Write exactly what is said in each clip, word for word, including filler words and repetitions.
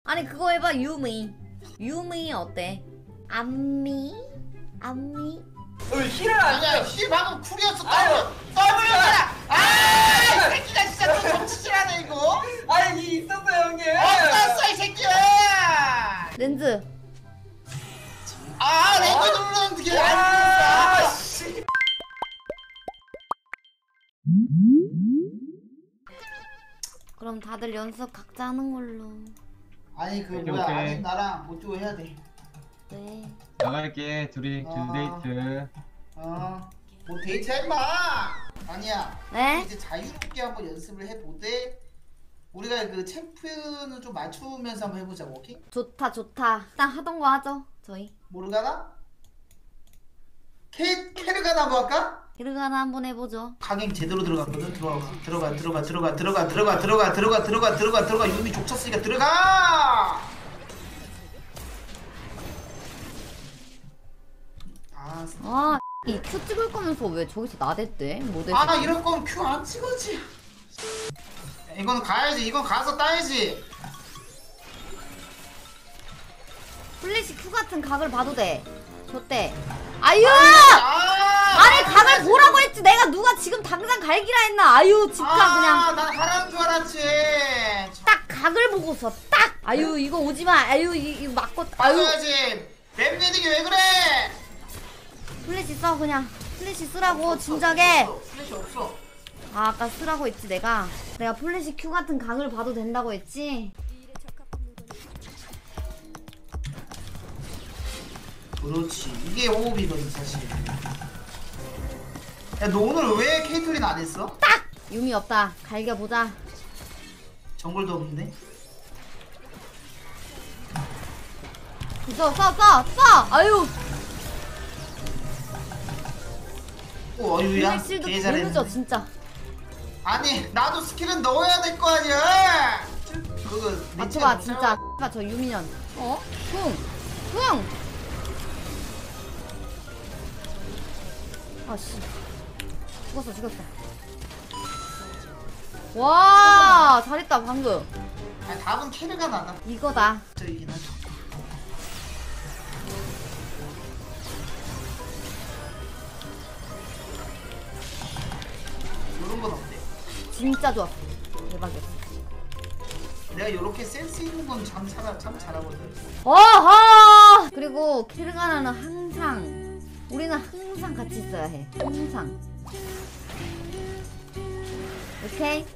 아니 그거 해봐. 유미. 유미 어때? 안미? 안미? 어, 힐을 안 아니야, 줘. 힐 방금 쿨이었어. 아유, 더블이잖아. 아, 이 새끼가 진짜 또 정치질하네 이거. 아니 이 있었어요 형님. 어디갔어 이 새끼야. 렌즈. 아, 렌즈 누르는 게 아, 안 씨. 그럼 다들 연습 각자 하는 걸로. 아니 그 오케이, 뭐야, 오케이. 아니 나랑 모두 해야 돼. 네. 나갈게. 둘이 아. 두 데이트. 어, 뭐 데이트 해봐. 아니야. 네? 이제 자유롭게 한번 연습을 해보되 우리가 그 챔프는 좀 맞추면서 한번 해보자고. 오케이? 좋다 좋다. 일단 하던 거 하죠 저희. 모르가나? 케 케르가나 한번 할까? 히르가나 한번 해보죠. 강행 제대로 들어갔거든. 들어가 들어가 들어가 들어가 들어가 들어가 들어가 들어가 들어가 들어가 들어가 유미 족쳤으니까 들어가. 아, 아, 이 큐 찍을 거면서 왜 저기서 나댔대? 모델. 아 이럴 거면 큐 안 찍었지. 이건 가야지. 이건 가서 따야지. 플래시 큐 같은 각을 봐도 돼. 좋대. 아유! 아, 아니 각을 보라고 했지. 내가 누가 지금 당장 갈기라 했나? 아유 집가 아, 그냥 난 하라는 줄 알았지. 딱 각을 보고서 딱. 아유 이거 오지마. 아유 이, 이거 맞고. 아유 봐줘야지. 맵 내리기 왜 그래? 플래시 써 그냥. 플래시 쓰라고 진작에. 없어, 플래시 없어. 아 아까 쓰라고 했지 내가. 내가 플래시 큐 같은 각을 봐도 된다고 했지. 그렇지. 이게 호흡이거든 사실. 야 너 오늘 왜 케이틀린 안 했어? 딱! 유미 없다. 갈겨보자. 정글도 없는데? 써, 써, 써, 써! 아유! 오 어유야. 플래시도 개 개늦어, 잘했는데. 진짜. 아니 나도 스킬은 넣어야 될 거 아니야. 그거 내 맞춰봐, 책 진짜. 못 봐, 저 유미년. 어? 쿵! 쿵! 아씨. 죽었어, 죽었어. 와, 잘했다, 방금. 찾아. 아니 답은 캐르가 나나. 이거다. 저이긴 하죠. 요런 건 어때? 진짜 좋았어. 대박이었어. 내가 요렇게 센스 있는 건 참 참 참 잘하거든. 어허! 그리고 키르가나는 항상 우리는 항상 같이 있어야 해. 항상. 오케이?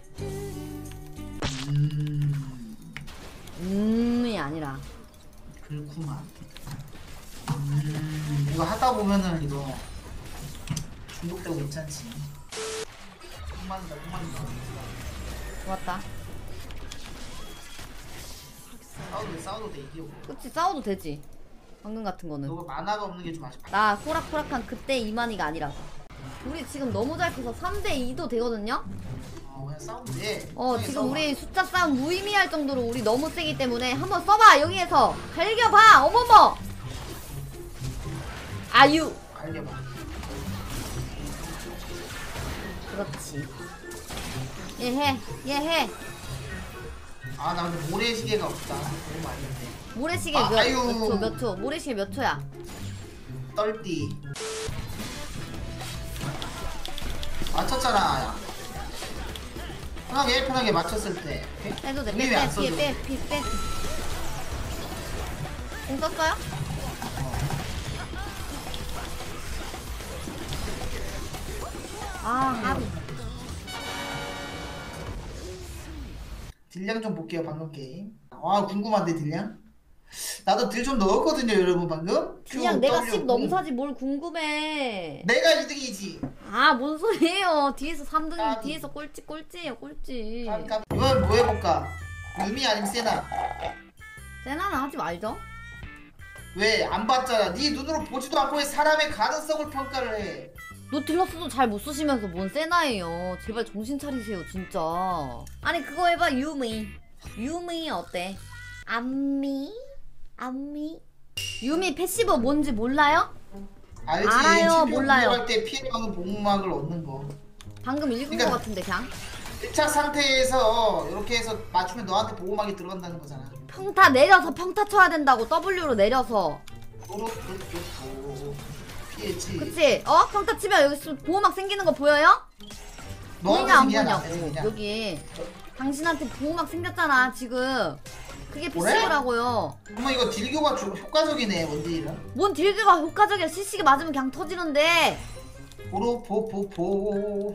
음, 음이 아니라. 그렇구만. 음, 이거 하다 보면은 이거 중독되고 괜찮지. 흑만다, 흑만다. 좋았다. 싸워도 돼, 싸워도 돼, 이기고. 그치, 싸워도 되지. 방금 같은 거는. 너가 만화가 없는 게 좀 아쉽다. 나 호락호락한 그때 이만희가 아니라서. 우리 지금 너무 잘 커서 삼 대 이도 되거든요? 어, 그냥 싸우면 돼. 어, 편하게 지금 싸워봐. 우리 숫자 싸움 무의미할 정도로 우리 너무 세기 때문에 한번 써봐, 여기에서. 갈겨봐, 어머머! 아유! 갈겨봐. 그렇지. 얘 해, 얘 해. 아, 나 근데 모래시계가 없다. 너무 많이 했네. 모래시계 아, 몇, 아유. 몇 초, 몇 초? 모래시계 몇 초야? 떨띠. 맞췄잖아, 야. 편하게, 편하게 맞췄을 때. 오케이? 해도 돼. 이미 빼, 왜안 빼, 써줘? 빼, 빼, 빼, 빼. 공 썼어요? 아, 아비. 딜량 좀 볼게요, 방금 게임. 아, 궁금한데, 딜량? 나도 딜 좀 넣었거든요, 여러분, 방금. 그냥 Q, 내가 W, 십 공. 넘사지 뭘 궁금해. 내가 이 등이지. 아, 뭔 소리예요. 뒤에서 삼 등, 까비. 뒤에서 꼴찌, 꼴찌예요, 꼴찌. 깜깜. 이번 뭐 해볼까? 유미 아니면 세나? 세나는 하지 말죠. 왜? 안 봤잖아. 네 눈으로 보지도 않고 왜 사람의 가능성을 평가를 해? 노틸러스도 잘 못 쓰시면서 뭔 세나예요. 제발 정신 차리세요, 진짜. 아니, 그거 해봐, 유미. 유미 어때? 안미? 안미? 유미 패시브 뭔지 몰라요? 알지? 알아요, 챔피언 몰라요. 공격할 때 피해가는 복막을 얻는 거. 방금 읽은 그러니까- 거 같은데, 그냥? 일착 상태에서 이렇게 해서 맞추면 너한테 보호막이 들어간다는 거잖아. 평타 내려서 평타 쳐야 된다고. W로 내려서. 또로또또 피했지. 그치? 어? 평타 치면 여기 있으면 보호막 생기는 거 보여요? 너한테 보이냐 안 생기냐 나한테 보이냐고. 생기냐. 여기 당신한테 보호막 생겼잖아 지금. 그게 그래? 피씨오라고요. 그러면 이거 딜교가 좀 효과적이네 원딜이랑. 뭔 딜교가 효과적이야. 씨씨가 맞으면 그냥 터지는데. 보로보보보.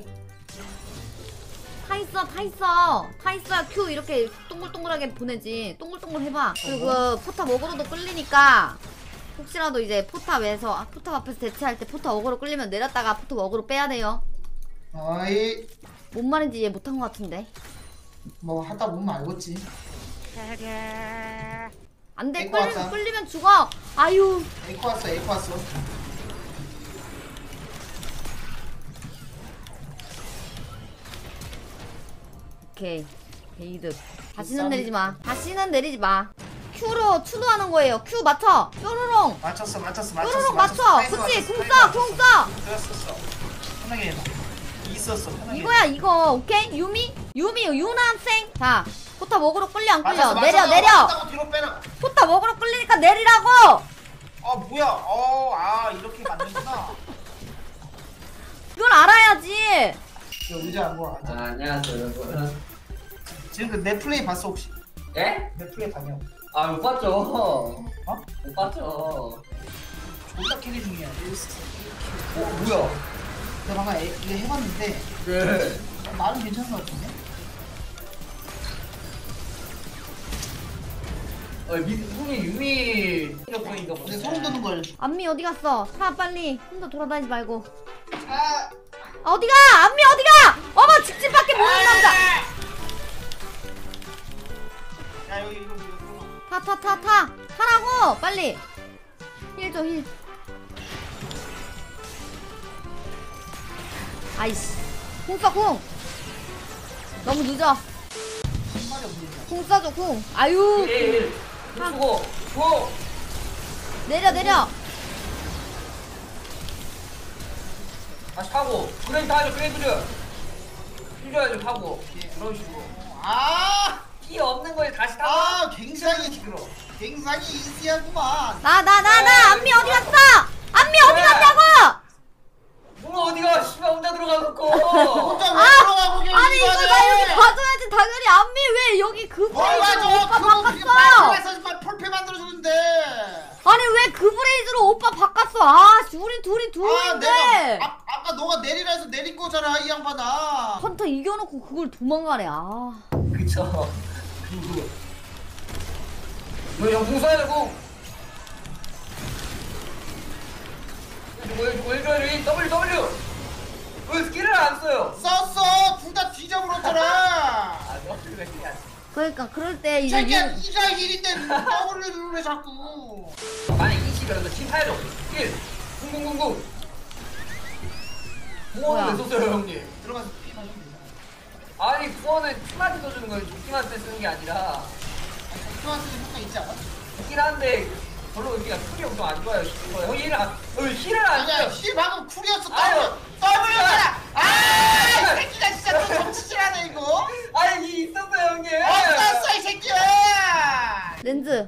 타 있어 타 있어 타 있어야 Q 이렇게 동글동글하게 보내지. 동글동글 해봐. 그리고 포탑 어그로도 끌리니까 혹시라도 이제 포탑 에서 아, 포탑 앞에서 대체할 때 포탑 어그로 끌리면 내렸다가 포탑 어그로 빼야 돼요. 어이 뭔 말인지 이해 못한 것 같은데. 뭐 하다 보면 알겠지. 안돼. 에코 왔다. 끌리면, 끌리면 죽어. 아유. 에코 왔어 에코 왔어. 오케이. 게이드. 다시는 내리지 마. 다시는 내리지 마. Q로 추노하는 거예요. Q 맞춰. 뾰로롱. 맞췄어 맞췄어 맞췄어. 뾰로롱 맞춰. 그치? 공 써. 공 써. 들었었어. 편하게 해봐. 있었어 편하게. 이거야 이거. 오케이? 유미? 유미 유남생. 자. 포탑 먹으러 끌려 안 끌려? 맞췄어, 내려 맞췄어. 내려. 맞췄다고 뒤로 빼라. 포탑 먹으러 끌리니까 내리라고. 아 뭐야? 어아 이렇게 맞는구나. 이걸 알아야지. 저 의자 안 거. 아, 안녕하세요 여러분. 지금 그 내 플레이 봤어 혹시? 예? 내 플레이 봤냐고. 아 못 봤죠. 어? 못 봤죠. 존나 캐리 중이야. 어 뭐야? 내가 방금 애- 이거 해봤는데 네. 나름 괜찮은 것 같은데? 어 미, 형이 유미 격분인가 보네. 근데 소름 돋는 걸. 안미 어디 갔어? 타 빨리. 혼자 돌아다니지 말고. 아, 어디가? 안미 어디가? 어머 직진 밖에 모르는 남자. 야 여기 이거 이거 이거. 타 타 타 타. 타라고 빨리. 힐 줘 힐. 아이씨. 궁 써 궁. 너무 늦어. 신발이 없는데. 궁 써줘 궁. 아유. 일 수고 수고. 내려 내려. 다시 타고. 그레이 타죠 그레이브즈. 필요하죠 타고. 그런 식으로. 아, 피 없는 거에 다시 타고. 아 굉장히 굉장히 이지하구만. 나 나 나 나 안미 어디 갔어? 안미 어디 갔냐고? 뭐 어디가 씨발 혼자 들어가놓고. 혼자 왜 아, 들어가고 계신 아니 이거 나 여기 봐줘야지 당연히 안미 왜 여기 그 뭘 브레이즈로 맞아? 오빠 그거 그게 바꿨어? 빨간색에서 펄페 만들어주는데. 아니 왜 그 브레이즈로 오빠 바꿨어? 아 우리 둘이 아 둘인데 내가 아, 아까 너가 내리라 해서 내린 거잖아 이 양반아. 헌터 이겨놓고 그걸 도망가네. 아 그쵸. 이거 영풍 써야 되고. 왜, 왜 저래? W, W! 왜 스킬을 안 써요? 썼어. 둘 다 뒤져버렸잖아. 아, W 왜 스킬 안 써? 그러니까 그럴 때 이제 자기야 유- 이자 일인데 W를 누르래 자꾸. 만약 이십이라도 팀 타야죠. 스킬! 쿵쿵쿵쿵! 뭐야? 구원은 왜 썼어요, 형님? 들어가서 피만 하면 되잖아. 아니, 구원은 팀한테 써주는 거예요. 팀한테 쓰는 게 아니라. 피만 효과 있지 않아? 있긴 한데, 별로 여기가 풀이 엄청 안 좋아요. 형 힐을 안, 어, 힐을 안 아니야 써요. 힐 방금 쿨이었어. 아유. W였잖아. 아, 아유. 이 새끼가 진짜 또 정치질하네 이거. 아니, 이 있었어요, 형님! 어디갔어 이 새끼야. 렌즈.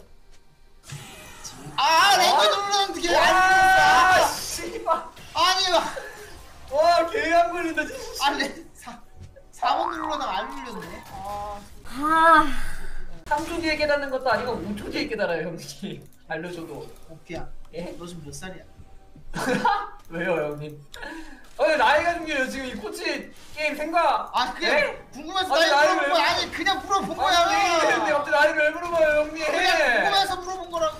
아, 렌즈 누르는 게 와, 안 눌렀어. 씨발. 아니, 와, 개안 걸린다, 진짜. 아, 렌 사, 사 번 누르려다가 안 눌렸네. 아, 아 삼 초 뒤에 깨닫는 것도 아니고 오 초 뒤에 깨달아요, 형님. 알려줘도. 오케야. 예? 너 지금 몇 살이야? 왜요, 형님? 아니, 나이가 중요해요. 지금 이 코치 게임 생각. 아, 그게 예? 궁금해서 아니, 나이 나이를 물어본 왜 거야. 물어- 아니, 그냥 물어본 거야. 아니, 근데 갑자기 나이를 왜 물어봐요, 형님? 그냥 궁금해서 물어본 거라고.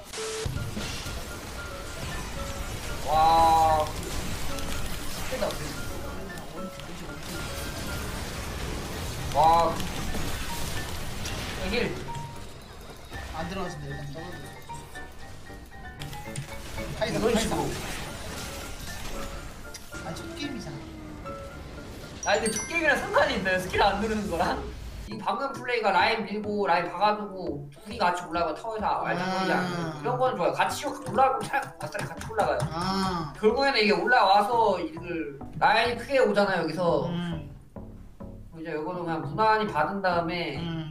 와. 세다. 와. 힐. 안 들어가신다. 일단 떨어져. 파이터, 이런 파이터. 식으로. 아, 첫 게임이잖아. 아 근데 첫 게임이랑 상관이 있나요? 스킬 안 누르는 거랑? 이 방금 플레이가 라인 밀고 라인 박아두고 둘이 같이 올라가고 타워에서 완전히 아. 이런 거는 좋아요. 같이 올라가고 차라리 바싹 같이 올라가요. 아, 결국에는 이게 올라와서 이걸 라인이 크게 오잖아요 여기서. 음. 이제 이거는 그냥 무난히 받은 다음에 음.